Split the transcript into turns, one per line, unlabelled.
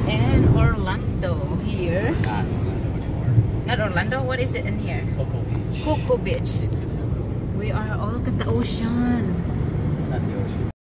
in Orlando here.
Not Orlando anymore.
Not Orlando? What is it in here?
Cocoa Beach.
Cocoa Beach. We are, oh, look at the ocean.
It's not the ocean.